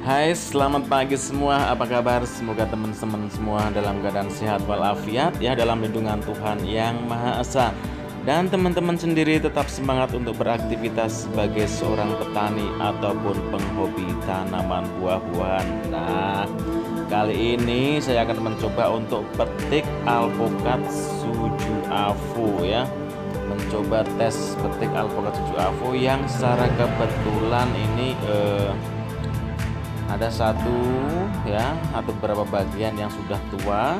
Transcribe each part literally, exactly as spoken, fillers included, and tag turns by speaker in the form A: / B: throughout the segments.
A: Hai, selamat pagi semua. Apa kabar? Semoga teman-teman semua dalam keadaan sehat walafiat ya, dalam lindungan Tuhan Yang Maha Esa. Dan teman-teman sendiri tetap semangat untuk beraktivitas sebagai seorang petani ataupun penghobi tanaman buah-buahan. Nah, kali ini saya akan mencoba untuk petik alpukat suju afu ya. Mencoba tes petik alpukat suju afu yang secara kebetulan ini eh, ada satu ya atau beberapa bagian yang sudah tua.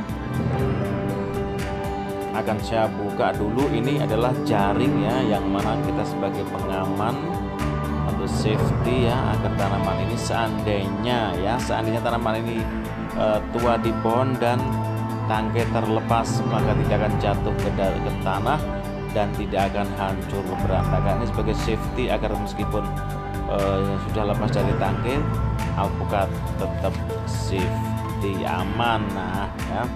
A: Akan saya buka dulu. Ini adalah jaring ya, yang mana kita sebagai pengaman atau safety ya, agar tanaman ini seandainya ya seandainya tanaman ini uh, tua di pohon dan tangkai terlepas, maka tidak akan jatuh ke, ke tanah dan tidak akan hancur berantakan. Ini sebagai safety agar meskipun uh, sudah lepas dari tangkai, alpukat tetap safety, aman. Nah ya,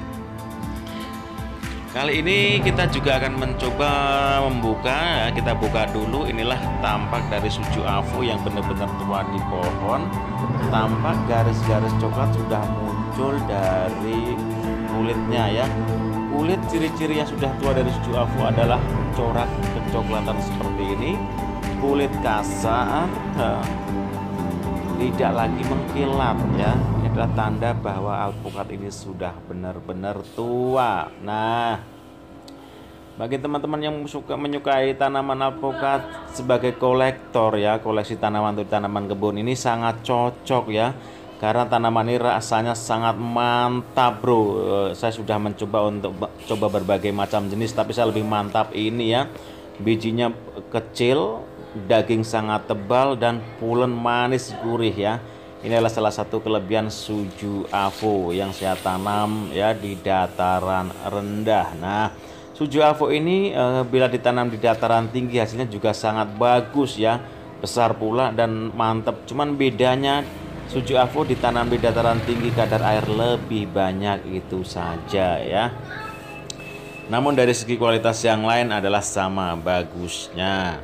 A: kali ini kita juga akan mencoba membuka ya. Kita buka dulu. Inilah tampak dari suju afu yang benar-benar tua di pohon. Tampak garis-garis coklat sudah muncul dari kulitnya ya. Kulit ciri-ciri yang sudah tua dari suju afu adalah corak kecoklatan seperti ini. Kulit kasar, tidak lagi mengkilat ya. Ini adalah tanda bahwa alpukat ini sudah benar-benar tua. Nah, bagi teman-teman yang suka menyukai tanaman alpukat sebagai kolektor ya, koleksi tanaman untuk tanaman kebun, ini sangat cocok ya, karena tanaman ini rasanya sangat mantap bro. Saya sudah mencoba untuk coba berbagai macam jenis, tapi saya lebih mantap ini ya. Bijinya kecil, daging sangat tebal, dan pulen manis gurih ya. Ini adalah salah satu kelebihan suju afu yang saya tanam ya di dataran rendah. Nah, suju afu ini e, bila ditanam di dataran tinggi hasilnya juga sangat bagus ya, besar pula dan mantap. Cuman bedanya suju afu ditanam di dataran tinggi kadar air lebih banyak, itu saja ya. Namun dari segi kualitas yang lain adalah sama bagusnya.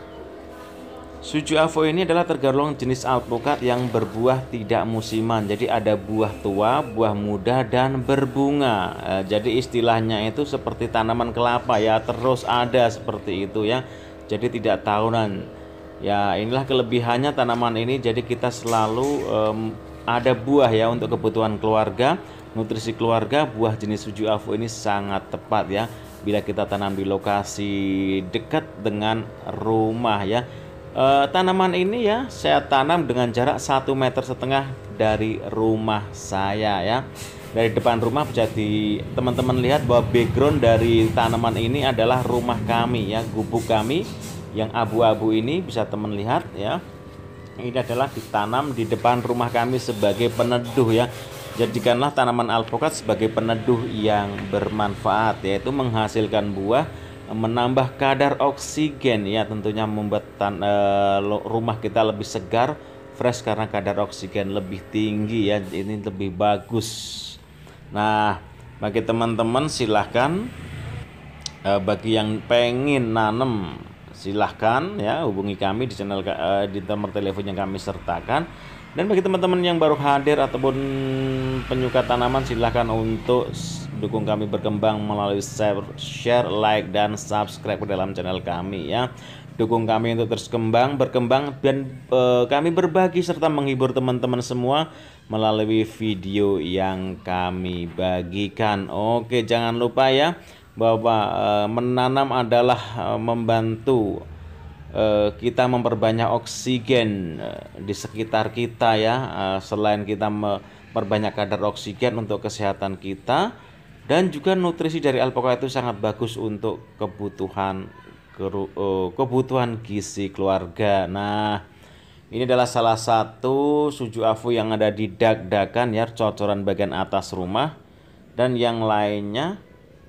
A: Suju afu ini adalah tergolong jenis alpukat yang berbuah tidak musiman. Jadi ada buah tua, buah muda, dan berbunga. E, jadi istilahnya itu seperti tanaman kelapa ya, terus ada seperti itu ya. Jadi tidak tahunan. Ya, inilah kelebihannya tanaman ini. Jadi kita selalu um, ada buah ya untuk kebutuhan keluarga, nutrisi keluarga. Buah jenis suju afu ini sangat tepat ya bila kita tanam di lokasi dekat dengan rumah ya. Uh, tanaman ini ya saya tanam dengan jarak satu meter setengah dari rumah saya ya. Dari depan rumah bisa di teman-teman lihat bahwa background dari tanaman ini adalah rumah kami ya, gubuk kami yang abu-abu ini bisa teman lihat ya. Ini adalah ditanam di depan rumah kami sebagai peneduh ya. Jadikanlah tanaman alpukat sebagai peneduh yang bermanfaat, yaitu menghasilkan buah, menambah kadar oksigen ya, tentunya membuat tan e, rumah kita lebih segar, fresh karena kadar oksigen lebih tinggi ya. Ini lebih bagus. Nah, bagi teman-teman silahkan e, bagi yang pengen nanem silahkan ya hubungi kami di channel e, di nomor telepon yang kami sertakan. Dan bagi teman-teman yang baru hadir ataupun penyuka tanaman, silahkan untuk dukung kami berkembang melalui share, share, like, dan subscribe ke dalam channel kami ya. Dukung kami untuk terus kembang, berkembang, dan e, kami berbagi serta menghibur teman-teman semua melalui video yang kami bagikan. Oke, jangan lupa ya bahwa e, menanam adalah e, membantu kita memperbanyak oksigen di sekitar kita ya. Selain kita memperbanyak kadar oksigen untuk kesehatan kita, dan juga nutrisi dari alpukat itu sangat bagus untuk kebutuhan kebutuhan gizi keluarga. Nah, ini adalah salah satu suju afu yang ada di dak-dakan ya, cocoran bagian atas rumah, dan yang lainnya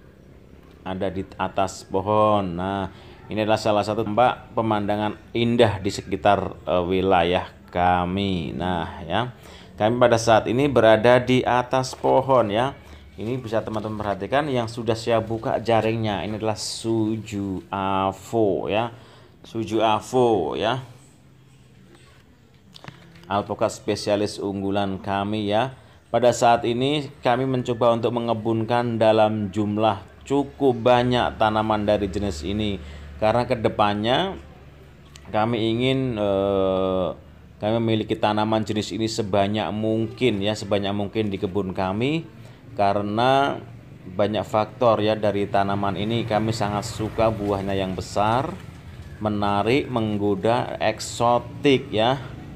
A: ada di atas pohon. Nah, ini adalah salah satu tempat pemandangan indah di sekitar uh, wilayah kami. Nah ya, kami pada saat ini berada di atas pohon ya. Ini bisa teman-teman perhatikan yang sudah saya buka jaringnya. Ini adalah suju afu ya, suju afu ya. alpukat spesialis unggulan kami ya. Pada saat ini kami mencoba untuk mengebunkan dalam jumlah cukup banyak tanaman dari jenis ini, karena kedepannya kami ingin eh, kami memiliki tanaman jenis ini sebanyak mungkin ya, sebanyak mungkin di kebun kami, karena banyak faktor ya dari tanaman ini. Kami sangat suka buahnya yang besar, menarik, menggoda, eksotik ya,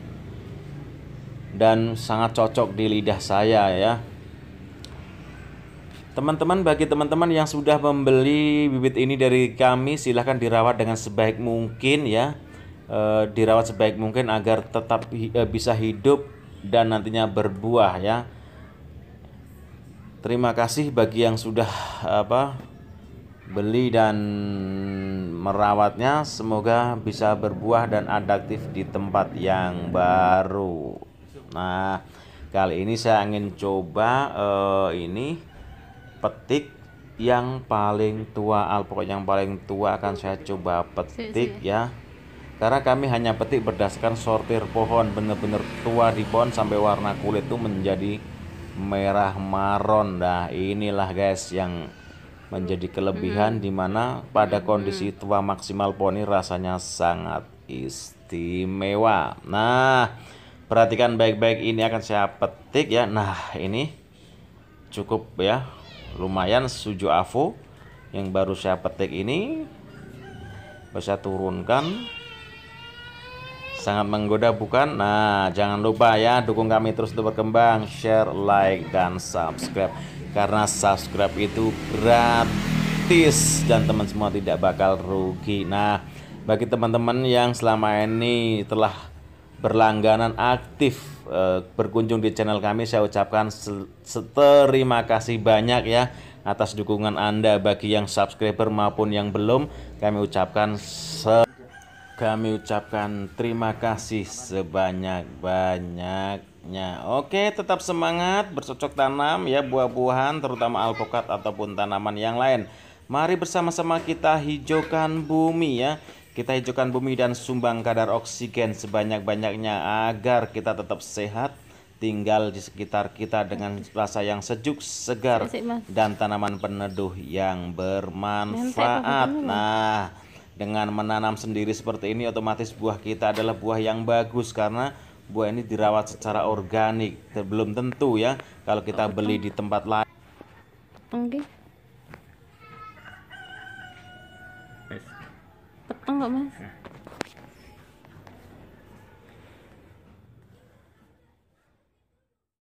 A: dan sangat cocok di lidah saya ya. Teman-teman, bagi teman-teman yang sudah membeli bibit ini dari kami, silahkan dirawat dengan sebaik mungkin ya, e, dirawat sebaik mungkin agar tetap e, bisa hidup dan nantinya berbuah ya. Terima kasih bagi yang sudah apa beli dan merawatnya, semoga bisa berbuah dan adaptif di tempat yang baru. Nah, kali ini saya ingin coba uh, ini petik yang paling tua, alpukat yang paling tua akan saya coba petik ya. Karena kami hanya petik berdasarkan sortir pohon, bener-bener tua di pohon sampai warna kulit tuh menjadi merah maron. Nah, inilah guys yang menjadi kelebihan, mm-hmm. dimana pada kondisi tua maksimal pohon ini rasanya sangat istimewa. Nah, perhatikan baik-baik, ini akan saya petik ya. Nah, ini cukup ya, lumayan Sujo Avo yang baru saya petik ini. Bisa turunkan, sangat menggoda bukan? Nah, jangan lupa ya, dukung kami terus untuk berkembang, share, like, dan subscribe, karena subscribe itu gratis dan teman semua tidak bakal rugi. Nah, bagi teman-teman yang selama ini telah berlangganan aktif e, berkunjung di channel kami, saya ucapkan terima kasih banyak ya atas dukungan Anda. Bagi yang subscriber maupun yang belum, kami ucapkan se kami ucapkan terima kasih sebanyak-banyaknya. Oke, tetap semangat bercocok tanam ya, buah-buahan terutama alpukat ataupun tanaman yang lain. Mari bersama-sama kita hijaukan bumi ya. Kita hijaukan bumi dan sumbang kadar oksigen sebanyak-banyaknya agar kita tetap sehat, tinggal di sekitar kita dengan rasa yang sejuk, segar, dan tanaman peneduh yang bermanfaat. Nah, dengan menanam sendiri seperti ini, otomatis buah kita adalah buah yang bagus karena buah ini dirawat secara organik. Belum tentu ya kalau kita beli di tempat lain.
B: Petang nggak mas?